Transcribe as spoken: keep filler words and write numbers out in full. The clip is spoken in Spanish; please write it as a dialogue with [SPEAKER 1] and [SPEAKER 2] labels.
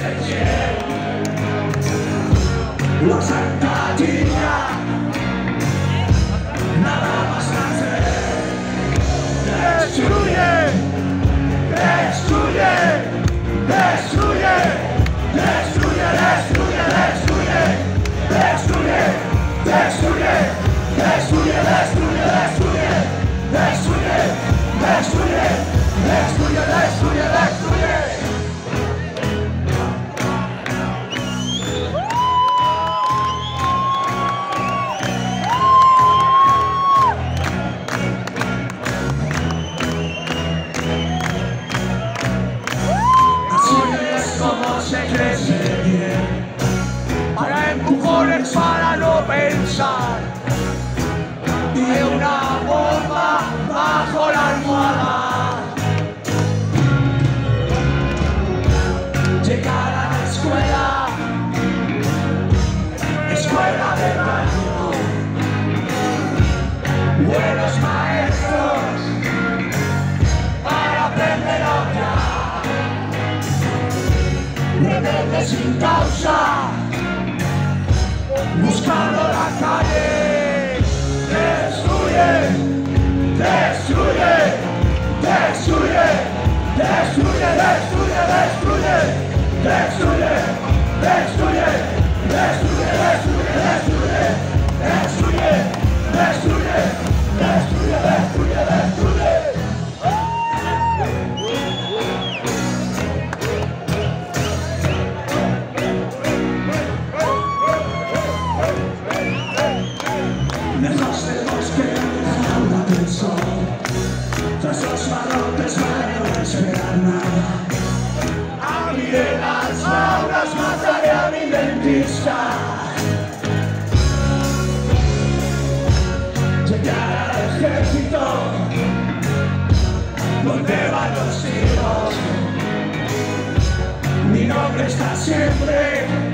[SPEAKER 1] La sentadilla, nada más hacer. Destruye, destruye, destruye, destruye, destruye, destruye, destruye, destruye, destruye, destruye, destruye, destruye, destruye, destruye, destruye, destruye. Se crece bien, para empujones para no pensar, y una bomba bajo la almohada. Llegar a la escuela, escuela de baño, buenos maestros para aprender a odiar. Rebelde sin causa, buscando la calle. Destruye, destruye, destruye, destruye, destruye, destruye, destruye, destruye, destruye, destruye, destruye, destruye, destruye, destruye, destruye, destruye. Dejaste el bosque en la jaula del sol, tras los barrotes para no esperar nada. Abriré las jaulas, mataré a mi dentista. Llegar al ejército, donde van los tiros. Mi nombre está siempre